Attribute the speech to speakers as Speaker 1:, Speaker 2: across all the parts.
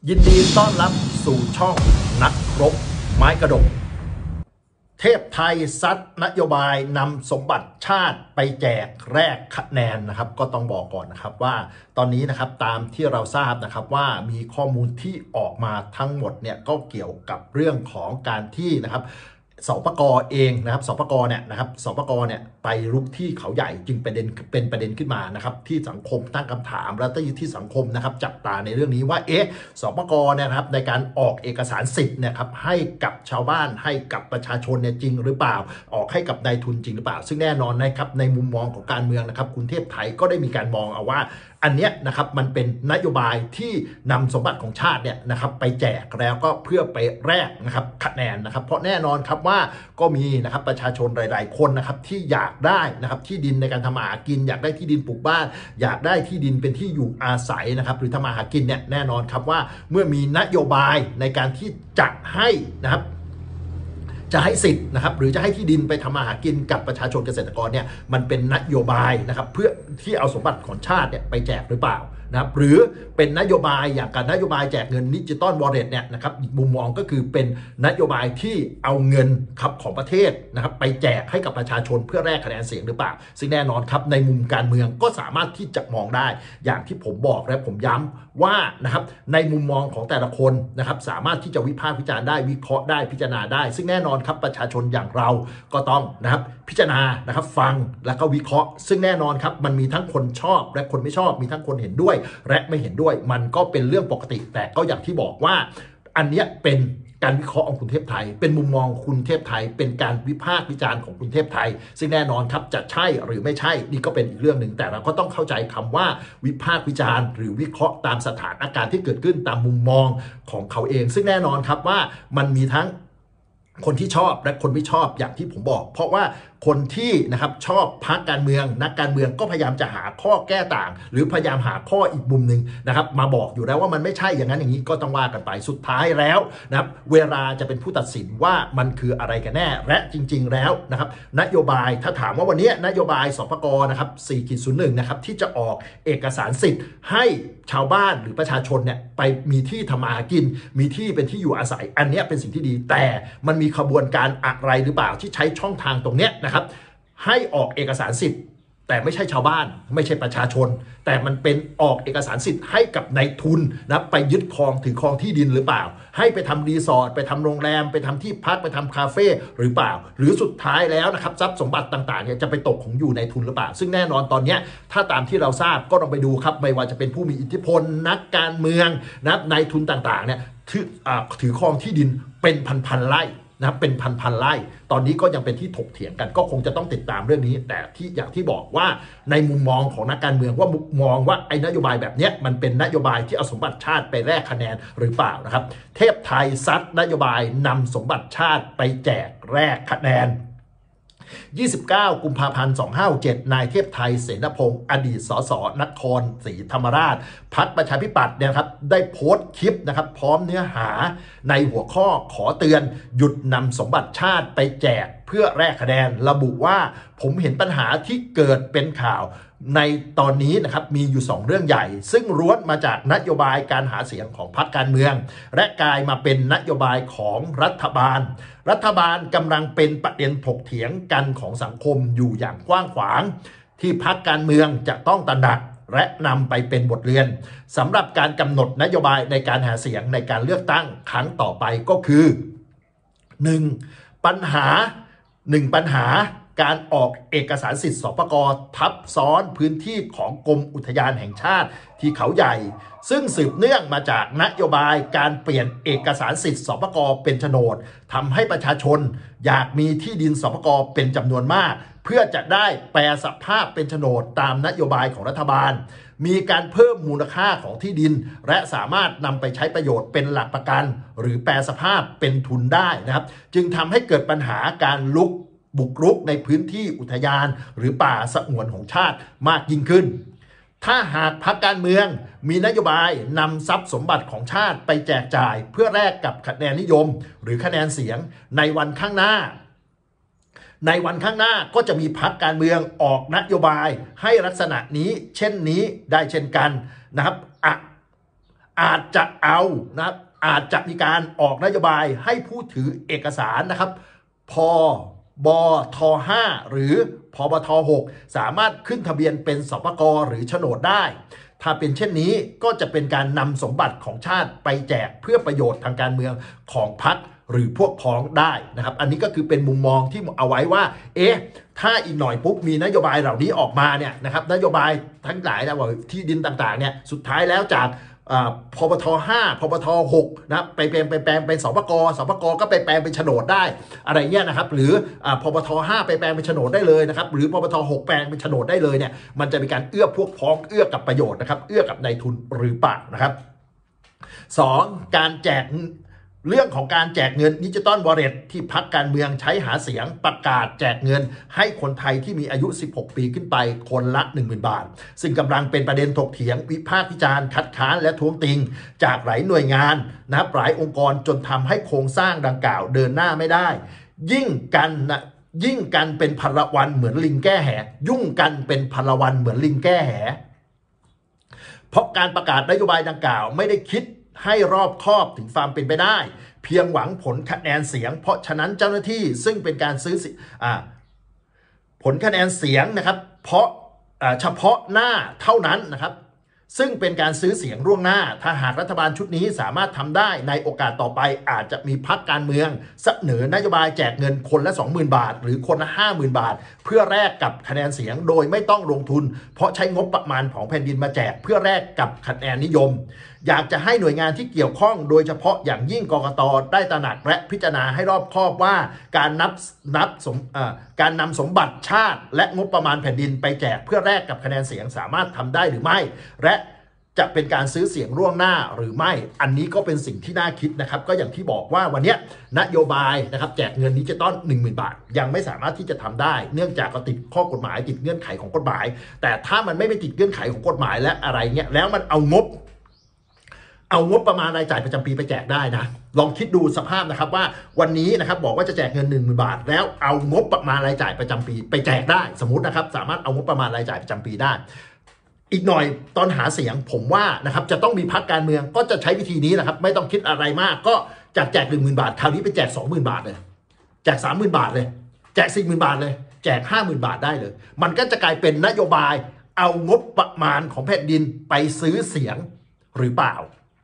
Speaker 1: ยินดีต้อนรับสู่ช่องนักรบไม้กระดกเทพไทยซัดนโยบายนำสมบัติชาติไปแจกแลกคะแนนนะครับก็ต้องบอกก่อนนะครับว่าตอนนี้นะครับตามที่เราทราบนะครับว่ามีข้อมูลที่ออกมาทั้งหมดเนี่ยก็เกี่ยวกับเรื่องของการที่นะครับสปก.เองนะครับสปก.เนี่ยนะครับสปก.เนี่ยไปรุกที่เขาใหญ่จึงเป็นประเด็นขึ้นมานะครับที่สังคมตั้งคำถามและที่สังคมนะครับจับตาในเรื่องนี้ว่าสปก.เนี่ยนะครับในการออกเอกสารสิทธิ์เนี่ยครับให้กับชาวบ้านให้กับประชาชนเนี่ยจริงหรือเปล่าออกให้กับนายทุนจริงหรือเปล่าซึ่งแน่นอนนะครับในมุมมองของการเมืองนะครับกรุงเทพไทยก็ได้มีการมองเอาว่าอันเนี้ยนะครับมันเป็นนโยบายที่นำสมบัติของชาติเนี่ยนะครับไปแจกแล้วก็เพื่อไปแลกนะครับคะแนนนะครับเพราะแน่นอนครับว่าก็มีนะครับประชาชนหลายๆคนนะครับที่อยากได้นะครับที่ดินในการทำมาหากินอยากได้ที่ดินปลูกบ้านอยากได้ที่ดินเป็นที่อยู่อาศัยนะครับหรือทำมาหากินเนี่ยแน่นอนครับว่าเมื่อมีนโยบายในการที่จะให้นะครับจะให้สิทธิ์นะครับหรือจะให้ที่ดินไปทำมาหากินกับประชาชนเกษตรกรเนี่ยมันเป็นนโยบายนะครับเพื่อที่เอาสมบัติของชาติเนี่ยไปแจกหรือเปล่านะครับหรือเป็นนโยบายอย่างการนโยบายแจกเงินดิจิตอลวอลเล็ตเนี่ยนะครับอีกมุมมองก็คือเป็นนโยบายที่เอาเงินครับของประเทศนะครับไปแจกให้กับประชาชนเพื่อแลกคะแนนเสียงหรือเปล่าซึ่งแน่นอนครับในมุมการเมืองก็สามารถที่จะมองได้อย่างที่ผมบอกและผมย้ำว่านะครับในมุมมองของแต่ละคนนะครับสามารถที่จะวิพากษ์วิจารณ์ได้วิเคราะห์ได้พิจารณาได้ซึ่งแน่นอนครับประชาชนอย่างเราก็ต้องนะครับพิจารณานะครับฟังแล้วก็วิเคราะห์ซึ่งแน่นอนครับมันมีทั้งคนชอบและคนไม่ชอบมีทั้งคนเห็นด้วยและไม่เห็นด้วยมันก็เป็นเรื่องปกติแต่ก็อย่างที่บอกว่าอันนี้เป็นการวิเคราะห์ของกรุงเทพไทยเป็นมุมมองกรุงเทพไทยเป็นการวิพากษ์วิจารณ์ของกรุงเทพไทยซึ่งแน่นอนครับจะใช่หรือไม่ใช่นี่ก็เป็นอีกเรื่องหนึ่งแต่เราก็ต้องเข้าใจคำว่าวิพากษ์วิจารณ์หรือวิเคราะห์ตามสถานการณ์ที่เกิดขึ้นตามมุมมองของเขาเองซึ่งแน่นอนครับว่ามันมีทั้งคนที่ชอบและคนไม่ชอบอย่างที่ผมบอกเพราะว่าคนที่นะครับชอบพรรคการเมืองนักการเมืองก็พยายามจะหาข้อแก้ต่างหรือพยายามหาข้ออีกมุมหนึ่งนะครับมาบอกอยู่แล้วว่ามันไม่ใช่อย่างนั้นอย่างนี้ก็ต้องว่ากันไปสุดท้ายแล้วนะครับเวลาจะเป็นผู้ตัดสินว่ามันคืออะไรกันแน่และจริงๆแล้วนะครับนโยบายถ้าถามว่าวันนี้นโยบายสปก.นะครับ 4.01 นะครับที่จะออกเอกสารสิทธิ์ให้ชาวบ้านหรือประชาชนเนี่ยไปมีที่ทำมาหากินมีที่เป็นที่อยู่อาศัยอันนี้เป็นสิ่งที่ดีแต่มันมีขบวนการอะไรหรือเปล่าที่ใช้ช่องทางตรงเนี้ยนะครับให้ออกเอกสารสิทธิ์แต่ไม่ใช่ชาวบ้านไม่ใช่ประชาชนแต่มันเป็นออกเอกสารสิทธิ์ให้กับนายทุนนะไปยึดครองถือครองที่ดินหรือเปล่าให้ไปทำรีสอร์ทไปทำโรงแรมไปทำที่พักไปทำคาเฟ่หรือเปล่าหรือสุดท้ายแล้วนะครับทรัพย์สมบัติต่างๆเนี่ยจะไปตกของอยู่ในทุนหรือเปล่าซึ่งแน่นอนตอนนี้ถ้าตามที่เราทราบก็ลองไปดูครับไม่ว่าจะเป็นผู้มีอิทธิพลนักการเมืองนะนายทุนต่างๆเนี่ยถือครองที่ดินเป็นพันไร่นะครับเป็นพันไร่ตอนนี้ก็ยังเป็นที่ถกเถียงกันก็คงจะต้องติดตามเรื่องนี้แต่ที่อย่างที่บอกว่าในมุมมองของนักการเมืองว่ามองว่าไอ้นโยบายแบบนี้มันเป็นนโยบายที่เอาสมบัติชาติไปแลกคะแนนหรือเปล่านะครับเทพไทยซัดนโยบายนำสมบัติชาติไปแจกแลกคะแนน29 กุมภาพันธ์ 2567 นายเทพไทยเสนพงศ์อดีตสสนครศรีธรรมราชพรรคประชาธิปัตย์เนี่ยครับได้โพสต์คลิปนะครับพร้อมเนื้อหาในหัวข้อขอเตือนหยุดนำสมบัติชาติไปแจกเพื่อแลกคะแนนระบุว่าผมเห็นปัญหาที่เกิดเป็นข่าวในตอนนี้นะครับมีอยู่2เรื่องใหญ่ซึ่งล้วนมาจากนโยบายการหาเสียงของพรรคการเมืองและกลายมาเป็นนโยบายของรัฐบาลกำลังเป็นประเด็นถกเถียงกันของสังคมอยู่อย่างกว้างขวางที่พรรคการเมืองจะต้องตระหนักและนำไปเป็นบทเรียนสำหรับการกำหนดนโยบายในการหาเสียงในการเลือกตั้งครั้งต่อไปก็คือ 1. ปัญหาการออกเอกสารสิทธิ์สปก.ทับซ้อนพื้นที่ของกรมอุทยานแห่งชาติที่เขาใหญ่ซึ่งสืบเนื่องมาจากนโยบายการเปลี่ยนเอกสารสิทธิ์สปก.เป็นโฉนดทำให้ประชาชนอยากมีที่ดินสปก.เป็นจำนวนมากเพื่อจะได้แปลสภาพเป็นโฉนดตามนโยบายของรัฐบาลมีการเพิ่มมูลค่าของที่ดินและสามารถนำไปใช้ประโยชน์เป็นหลักประกันหรือแปลสภาพเป็นทุนได้นะครับจึงทำให้เกิดปัญหาการบุกรุกในพื้นที่อุทยานหรือป่าสงวนของชาติมากยิ่งขึ้นถ้าหากพรรคการเมืองมีนโยบายนำทรัพย์สมบัติของชาติไปแจกจ่ายเพื่อแลกกับคะแนนนิยมหรือคะแนนเสียงในวันข้างหน้าก็จะมีพรรคการเมืองออกนโยบายให้ลักษณะนี้เช่นนี้ได้เช่นกันนะครับอาจจะเอานะครับอาจจะมีการออกนโยบายให้ผู้ถือเอกสารนะครับพบท5หรือพบท6สามารถขึ้นทะเบียนเป็นสปก.หรือโฉนดได้ถ้าเป็นเช่นนี้ก็จะเป็นการนำสมบัติของชาติไปแจกเพื่อประโยชน์ทางการเมืองของพรรคหรือพวกพ้องได้นะครับอันนี้ก็คือเป็นมุมมองที่เอาไว้ว่าถ้าอีกหน่อยปุ๊บมีนโยบายเหล่านี้ออกมาเนี่ยนะครับนโยบายทั้งหลายนะว่าที่ดินต่างๆเนี่ยสุดท้ายแล้วจากพบท5พบท6นะไปแปลงเป็นสปก.ก็ไปแปลงเป็นโฉนดได้อะไรเงี้ยนะครับหรือพบท5ไปแปลงเป็นโฉนดได้เลยนะครับหรือพบท6แปลงเป็นโฉนดได้เลยเนี่ยมันจะมีการเอื้อพวกพ้องเอื้อกับประโยชน์นะครับเอื้อกับนายทุนหรือเปล่านะครับ2การแจกเรื่องของการแจกเงินดิจิตอลวอลเล็ตที่พรรคการเมืองใช้หาเสียงประกาศแจกเงินให้คนไทยที่มีอายุ16 ปีขึ้นไปคนละ 10,000 บาทซึ่งกำลังเป็นประเด็นถกเถียงวิพากษ์วิจารณ์คัดค้านและท้วงติงจากหลายหน่วยงานนะครับหลายองค์กรจนทำให้โครงสร้างดังกล่าวเดินหน้าไม่ได้ยิ่งกันเป็นพลวันเหมือนลิงแก้แหยุ่งกันเป็นพลวันเหมือนลิงแก้แหเพราะการประกาศนโยบายดังกล่าวไม่ได้คิดให้รอบคอบถึงความเป็นไปได้เพียงหวังผลคะแนนเสียงเพราะฉะนั้นเจ้าหน้าที่ซึ่งเป็นการซื้อผลคะแนนเสียงนะครับเพราะเฉพาะหน้าเท่านั้นนะครับซึ่งเป็นการซื้อเสียงล่วงหน้าถ้าหากรัฐบาลชุดนี้สามารถทำได้ในโอกาสต่อไปอาจจะมีพรรคการเมืองเสนอนโยบายแจกเงินคนละ 20,000 บาทหรือคนละ 50,000 บาทเพื่อแลกกับคะแนนเสียงโดยไม่ต้องลงทุนเพราะใช้งบประมาณของแผ่นดินมาแจกเพื่อแลกกับคะแนนนิยมอยากจะให้หน่วยงานที่เกี่ยวข้องโดยเฉพาะอย่างยิ่งกกต.ได้ตระหนักและพิจารณาให้รอบคอบว่าการนำสมบัติชาติและงบประมาณแผ่นดินไปแจกเพื่อแลกกับคะแนนเสียงสามารถทำได้หรือไม่และจะเป็นการซื้อเสียงล่วงหน้าหรือไม่อันนี้ก็เป็นสิ่งที่น่าคิดนะครับก็อย่างที่บอกว่าวันนี้นโยบายนะครับแจกเงินดิจิตอล 10,000 บาทยังไม่สามารถที่จะทำได้เนื่องจากก็ติดข้อกฎหมายติดเงื่อนไขของกฎหมายแต่ถ้ามันไม่ไปติดเงื่อนไขของกฎหมายและอะไรเงี้ยแล้วมันเอางบประมาณรายจ่ายประจำปีไปแจกได้นะลองคิดดูสภาพนะครับว่าวันนี้นะครับบอกว่าจะแจกเงิน 10,000 บาทแล้วเอางบประมาณรายจ่ายประจำปีไปแจกได้สมมตินะครับสามารถเอางบประมาณรายจ่ายประจำปีได้อีกหน่อยตอนหาเสียงผมว่านะครับจะต้องมีพรรคการเมืองก็จะใช้วิธีนี้นะครับไม่ต้องคิดอะไรมากก็จากแจก 10,000 บาทคราวนี้ไปแจก 20,000 บาทเลยแจก 30,000 บาทเลยแจก 40,000 บาทเลยแจก 50,000 บาทได้เลยมันก็จะกลายเป็นนโยบายเอางบประมาณของแผ่นดินไปซื้อเสียงหรือเปล่า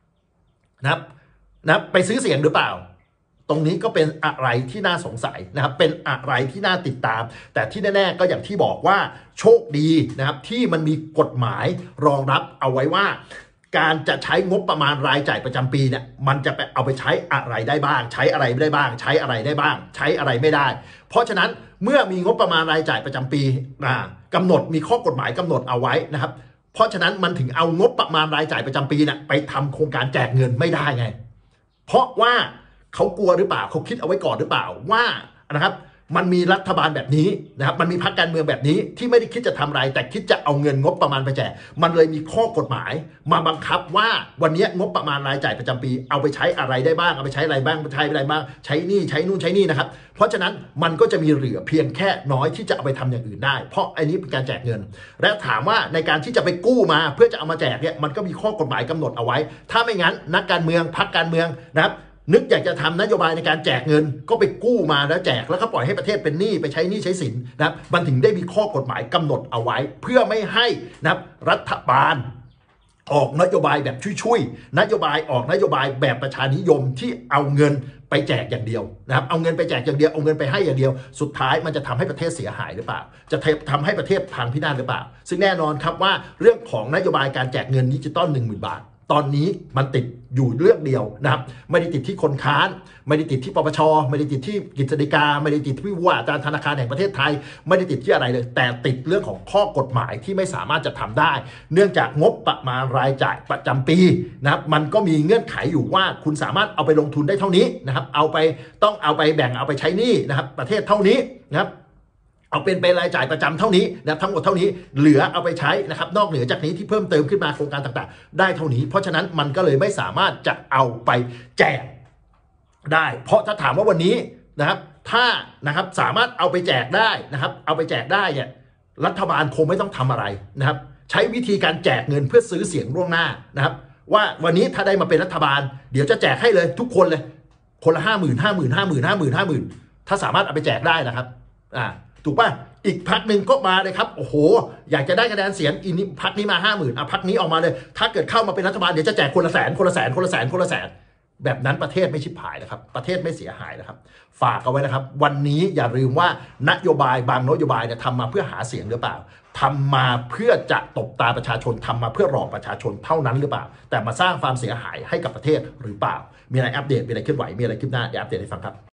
Speaker 1: นะครับไปซื้อเสียงหรือเปล่าตรงนี้ก็เป็นอะไรที่น่าสงสัยนะครับเป็นอะไรที่น่าติดตามแต่ที่แน่ๆก็อย่างที่บอกว่าโชคดีนะครับที่มันมีกฎหมายรองรับเอาไว้ว่าการจะใช้งบประมาณรายจ่ายประจำปีเนี่ยมันจะไปเอาไปใช้อะไรได้บ้างใช้อะไรไม่ได้บ้างใช้อะไรได้บ้างใช้อะไรไม่ได้เพราะฉะนั้นเมื่อมีงบประมาณรายจ่ายประจำปีกำหนดมีข้อกฎหมายกำหนดเอาไว้นะครับเพราะฉะนั้นมันถึงเอางบประมาณรายจ่ายประจำปีเนี่ยไปทำโครงการแจกเงินไม่ได้ไงเพราะว่าเขากลัวหรือเปล่าเขาคิดเอาไว้ก่อนหรือเปล่าว่านะครับมันมีรัฐบาลแบบนี้นะครับมันมีพรรคการเมืองแบบนี้ที่ไม่ได้คิดจะทำอะไรแต่คิดจะเอาเงินงบประมาณไปแจกมันเลยมีข้อกฎหมายมาบังคับว่าวันนี้งบประมาณรายจ่ายประจำปีเอาไปใช้อะไรได้บ้างเอาไปใช้อะไรบ้างใช้อะไรบ้างใช้นี่ใช้นู่นใช้นี่นะครับเพราะฉะนั้นมันก็จะมีเหลือเพียงแค่น้อยที่จะเอาไปทำอย่างอื่นได้เพราะอันนี้เป็นการแจกเงินและถามว่าในการที่จะไปกู้มาเพื่อจะเอามาแจกเนี่ยมันก็มีข้อกฎหมายกำหนดเอาไว้ถ้าไม่งั้นนักการเมืองพรรคการเมืองนะครับนึกอยากจะทำนโยบายในการแจกเงินก็ไปกู้มาแล้วแจกแล้วก็ปล่อยให้ประเทศเป็นหนี้ไปใช้หนี้ใช้สินนะครับมันถึงได้มีข้อกฎหมายกำหนดเอาไว้เพื่อไม่ให้นะครับรัฐบาลออกนโยบายแบบชุยๆนโยบายแบบประชานิยมที่เอาเงินไปแจกอย่างเดียวนะครับเอาเงินไปแจกอย่างเดียวเอาเงินไปให้อย่างเดียวสุดท้ายมันจะทำให้ประเทศเสียหายหรือเปล่าจะทำให้ประเทศพังพินาศหรือเปล่าซึ่งแน่นอนครับว่าเรื่องของนโยบายการแจกเงินดิจิตอล 10,000 บาทตอนนี้มันติดอยู่เรื่องเดียวนะครับไม่ได้ติดที่คนค้านไม่ได้ติดที่ปปชไม่ได้ติดที่กฤษฎีกาไม่ได้ติดที่ว่าการธนาคารแห่งประเทศไทยไม่ได้ติดที่อะไรเลยแต่ติดเรื่องของข้อกฎหมายที่ไม่สามารถจะทำได้เนื่องจากงบประมาณรายจ่ายประจำปีนะครับมันก็มีเงื่อนไขอยู่ว่าคุณสามารถเอาไปลงทุนได้เท่านี้นะครับต้องเอาไปแบ่งเอาไปใช้หนี้นะครับประเทศเท่านี้นะครับเอาเป็นรายจ่ายประจำเท่านี้นะครับทั้งหมดเท่านี้เหลือเอาไปใช้นะครับนอกเหนือจากนี้ที่เพิ่มเติมขึ้นมาโครงการต่างๆได้เท่านี้เพราะฉะนั้นมันก็เลยไม่สามารถจะเอาไปแจกได้เพราะถ้าถามว่าวันนี้นะครับถ้านะครับสามารถเอาไปแจกได้นะครับเอาไปแจกได้เนี่ยรัฐบาลคงไม่ต้องทำอะไรนะครับใช้วิธีการแจกเงินเพื่อซื้อเสียงล่วงหน้านะครับว่าวันนี้ถ้าได้มาเป็นรัฐบาลเดี๋ยวจะแจกให้เลยทุกคนเลยคนละ50,000ถ้าสามารถเอาไปแจกได้นะครับถูกป่ะอีกพรรคหนึ่งก็มาเลยครับโอ้โหอยากจะได้คะแนนเสียงอีนี้พรรคนี้มา50,000พรรคนี้ออกมาเลยถ้าเกิดเข้ามาเป็นรัฐบาลเดี๋ยวจะแจกคนละแสนแบบนั้นประเทศไม่ชิบหายนะครับประเทศไม่เสียหายนะครับฝากเอาไว้นะครับวันนี้อย่าลืมว่านโยบายบางนโยบายเนี่ยทำมาเพื่อหาเสียงหรือเปล่าทำมาเพื่อจะตบตาประชาชนทำมาเพื่อหลอกประชาชนเท่านั้นหรือเปล่าแต่มาสร้างความเสียหายให้กับประเทศหรือเปล่ามีอะไรอัปเดตมีอะไรเคลื่อนไหวมีอะไรคืบหน้าเดี๋ยวอัปเดตให้ฟังครับ